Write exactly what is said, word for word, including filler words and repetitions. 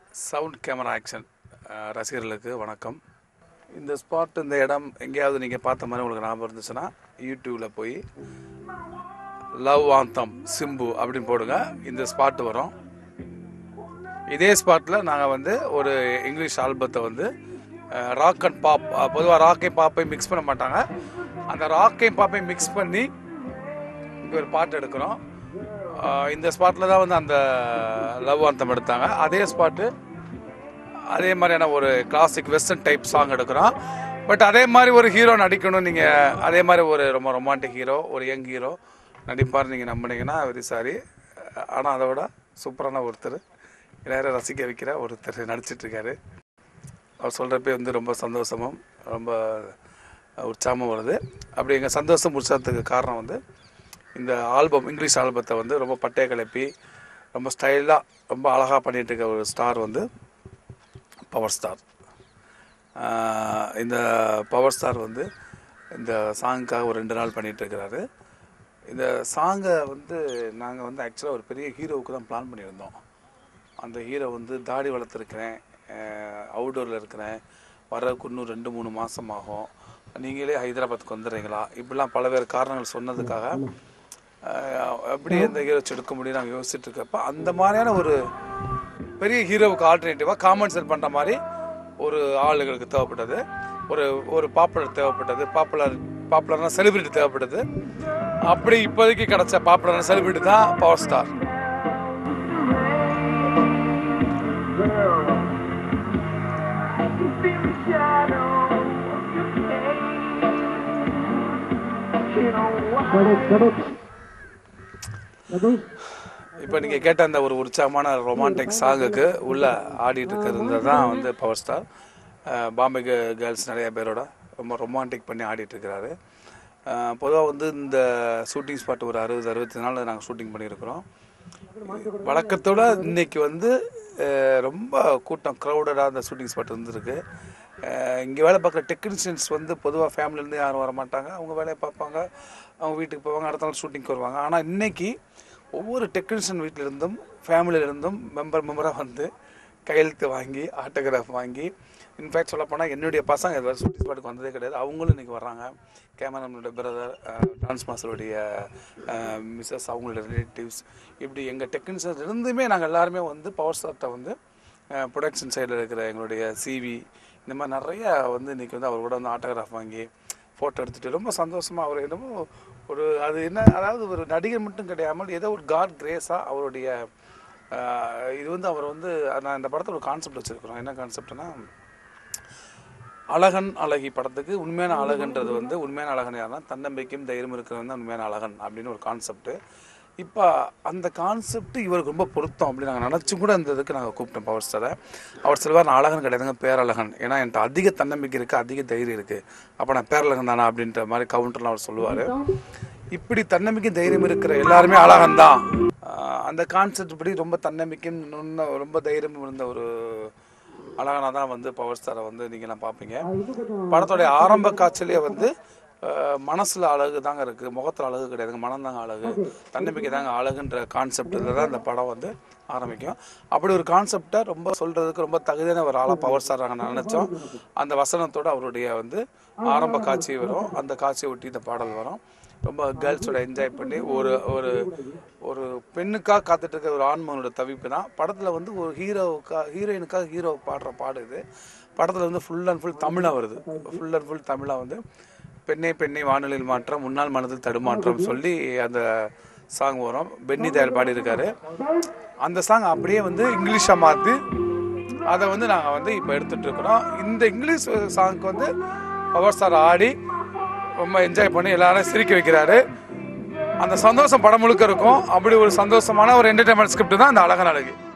Sound camera action ரசிகர்களுக்கு வணக்கம். இந்த ஸ்பாட் இந்த இடம் எங்கேயாவது நீங்கள் பார்த்த மாதிரி உங்களுக்கு ஞாபகம் இருந்துச்சுன்னா யூடியூப்பில் போய் லவ் ஆந்தம் சிம்பு அப்படின்னு போடுங்க, இந்த ஸ்பாட்டு வரும். இதே ஸ்பாட்டில் நாங்கள் வந்து ஒரு இங்கிலீஷ் ஆல்பத்தை வந்து ராக் அண்ட் பாப், பொதுவாக ராக்கையும் பாப்பையும் மிக்ஸ் பண்ண மாட்டாங்க, அந்த ராக்கையும் பாப்பையும் மிக்ஸ் பண்ணி இங்கே ஒரு பாட்டு எடுக்கிறோம். இந்த ஸ்பாட்டில் தான் வந்து அந்த லவ் ஆந்தம் எடுத்தாங்க. அதே ஸ்பாட்டு அதே மாதிரியான ஒரு கிளாசிக் வெஸ்டர்ன் டைப் சாங் எடுக்கிறோம். பட் அதே மாதிரி ஒரு ஹீரோ நடிக்கணும், நீங்கள் அதே மாதிரி ஒரு ரொம்ப ரொமான்டிக் ஹீரோ, ஒரு யங் ஹீரோ நடிப்பார் நீங்கள் நம்பினீங்கன்னா வெரி சாரி. ஆனால் அதை விட சூப்பரான ஒருத்தர், எல்லாரும் ரசிக்க வைக்கிற ஒருத்தர் நடிச்சிட்ருக்காரு. அவர் சொல்கிறப்பே வந்து ரொம்ப சந்தோஷமும் ரொம்ப உற்சாகமும் வருது. அப்படி எங்கள் சந்தோஷம் உற்சாகத்துக்கு காரணம் வந்து இந்த ஆல்பம், இங்கிலீஷ் ஆல்பத்தை வந்து ரொம்ப பட்டையை கிளப்பி ரொம்ப ஸ்டைலாக ரொம்ப அழகாக பண்ணிகிட்டு இருக்க ஒரு ஸ்டார் வந்து பவர் ஸ்டார். இந்த பவர் ஸ்டார் வந்து இந்த சாங்குக்காக ஒரு ரெண்டு நாள் பண்ணிகிட்ருக்கிறாரு. இந்த சாங்கை வந்து நாங்கள் வந்து ஆக்சுவலாக ஒரு பெரிய ஹீரோவுக்கு தான் பிளான் பண்ணியிருந்தோம். அந்த ஹீரோ வந்து தாடி வளர்த்துருக்கிறேன், அவுட்டோரில் இருக்கிறேன், வரக்கு இன்னும் ரெண்டு மூணு மாதம் ஆகும், நீங்களே ஹைதராபாத்துக்கு வந்துடுறீங்களா, இப்படிலாம் பலவேறு காரணங்கள் சொன்னதுக்காக எப்படி அந்த ஹீரோ எடுக்க முடியும் நாங்கள் யோசிச்சுட்டு இருக்கப்ப அந்த மாதிரியான ஒரு பெரிய ஹீரோவுக்கு ஆல்டர்னேட்டிவாக காம்பன்சேட் பண்ணுற மாதிரி ஒரு ஆளுகளுக்கு தேவைப்பட்டது, ஒரு ஒரு பாப்புலர் தேவைப்பட்டது, பாப்புலர் பாப்புலரான செலிபிரிட்டி தேவைப்பட்டது. அப்படி இப்போதைக்கு கிடச்ச பாப்புலரான செலிபிரிட்டி தான் பவர் ஸ்டார். இப்போ நீங்கள் கேட்ட அந்த ஒரு உற்சாகமான ரொமான்டிக் சாங்குக்கு உள்ளே ஆடிட்டு இருக்கிறது தான் வந்து பவர் ஸ்டார். பாம்பே கேர்ள்ஸ் நிறைய பேரோட ரொம்ப ரொமான்டிக் பண்ணி ஆடிட்டுருக்கிறாரு. பொதுவாக வந்து இந்த ஷூட்டிங் ஸ்பாட் ஒரு அறுபது அறுபத்தி நாள் நாங்கள் ஷூட்டிங் பண்ணியிருக்கிறோம். வழக்கத்தோட இன்றைக்கி வந்து ரொம்ப கூட்டம் க்ரௌடடாக அந்த ஷூட்டிங் ஸ்பாட் இருந்துருக்கு. இங்கே வேலை பார்க்குற டெக்னீஷியன்ஸ் வந்து பொதுவாக ஃபேமிலியிலேருந்து யாரும் வர மாட்டாங்க, அவங்க வேலையை பார்ப்பாங்க, அவங்க வீட்டுக்கு போவாங்க, அடுத்த நாள் ஷூட்டிங்க்கு வருவாங்க. ஆனால் இன்றைக்கி ஒவ்வொரு டெக்னீஷியன் வீட்டிலிருந்தும் ஃபேமிலியிலிருந்தும் மெம்பர் மெம்பராக வந்து கையெழுத்து வாங்கி ஆட்டோகிராஃப் வாங்கி, இன்ஃபேக்ட் சொல்லப்போனால் என்னுடைய பசங்க இது வரை ஷூட்டிங் ஸ்பாட்டுக்கு வந்ததே கிடையாது, அவங்களும் இன்றைக்கி வர்றாங்க. கேமராமேனோட பிரதர், டான்ஸ் மாஸ்டருடைய மிஸ்ஸஸ், அவங்களோட ரிலேட்டிவ்ஸ், இப்படி எங்கள் டெக்னீஷியன்ஸ் இருந்துமே நாங்கள் எல்லாருமே வந்து பவர் ஸ்டார்ட்டை வந்து ப்ரொடக்ஷன் சைடில் இருக்கிற எங்களுடைய சிவி இந்த மாதிரி நிறையா வந்து இன்றைக்கி வந்து அவர் கூட வந்து ஆட்டோகிராஃப் வாங்கி ஃபோட்டோ எடுத்துகிட்டு ரொம்ப சந்தோஷமாக அவர் என்னமோ ஒரு அது என்ன, அதாவது ஒரு நடிகர் மட்டும் கிடையாமல் ஏதோ ஒரு காட் கிரேஸாக அவருடைய இது வந்து அவர் வந்து நான் இந்த படத்தில் ஒரு கான்செப்ட் வச்சுருக்கிறோம். என்ன கான்செப்ட்னா, அழகன் அழகி படத்துக்கு உண்மையான அழகுன்றது வந்து உண்மையான அழகன் யாருன்னா தன்னம்பிக்கையும் தைரியம் இருக்கிறவன் தான் உண்மையான அழகன் அப்படின்னு ஒரு கான்செப்ட்டு. இப்போ அந்த கான்செப்ட் இவருக்கு ரொம்ப பொருத்தம் அப்படி நாங்கள் நினச்சி கூட அந்த இதுக்கு நாங்கள் கூப்பிட்டோம் பவர் ஸ்டாரை. அவர் சொல்வார், நான் அழகன் கிடையாதுங்க, பேரழகன், ஏன்னா என்கிட்ட அதிக தன்னம்பிக்கை இருக்குது, அதிக தைரியம் இருக்குது, அப்போ நான் பேரழகன் தானா அப்படின்ற மாதிரி கவுண்டர்லாம் அவர் சொல்லுவார். இப்படி தன்னம்பிக்கை தைரியம் இருக்கிற எல்லாருமே அழகன் தான். அந்த கான்செப்ட் படி ரொம்ப தன்னம்பிக்கையும் இன்னும் ரொம்ப தைரியம் இருந்த ஒரு அழகனாக தான் வந்து பவர் ஸ்டாரை வந்து நீங்கள்லாம் பார்ப்பீங்க. படத்தோடைய ஆரம்ப காட்சியிலேயே வந்து மனசில் அழகு தாங்க இருக்குது, முகத்தில் அழகு கிடையாதுங்க, மனம் தாங்க அழகு, தன்னம்பிக்கை தாங்க அழகுன்ற கான்செப்டில் தான் இந்த படம் வந்து ஆரம்பிக்கும். அப்படி ஒரு கான்செப்டை ரொம்ப சொல்கிறதுக்கு ரொம்ப தகுதியான ஒரு ஆளாக பவர் ஸ்டார் நாங்கள் நினச்சோம். அந்த வசனத்தோடு அவருடைய வந்து ஆரம்ப காட்சி வரும், அந்த காட்சியை ஒட்டி இந்த பாடல் வரும். ரொம்ப கேர்ள்ஸோட என்ஜாய் பண்ணி ஒரு ஒரு ஒரு பெண்ணுக்காக காத்துட்டு இருக்க ஒரு ஆண்மகனோட தவிப்பு தான் படத்தில் வந்து ஒரு ஹீரோவுக்காக ஹீரோயினுக்காக ஹீரோ பாடுற பாடு இது. படத்தில் வந்து ஃபுல் அண்ட் ஃபுல் தமிழாக வருது, ஃபுல் அண்ட் ஃபுல் தமிழாக வந்து பெண்ணே பெண்ணை வானொலியில் மாற்றம் முன்னாள் மனதில் தடுமாற்றம் சொல்லி அந்த சாங் வரும். பென்னி தயார் பாடியிருக்காரு. அந்த சாங் அப்படியே வந்து இங்கிலீஷாக மாற்றி அதை வந்து நாங்கள் வந்து இப்போ எடுத்துகிட்ருக்குறோம். இந்த இங்கிலீஷ் சாங்க்கு வந்து பவர் ஸ்டார் ஆடி ரொம்ப என்ஜாய் பண்ணி எல்லாரும் சிரிக்க வைக்கிறாரு. அந்த சந்தோஷம் படம் முழுக்க இருக்கும். அப்படி ஒரு சந்தோஷமான ஒரு என்டர்டைன்மெண்ட் ஸ்கிரிப்ட் தான் இந்த அழகன் அழகி.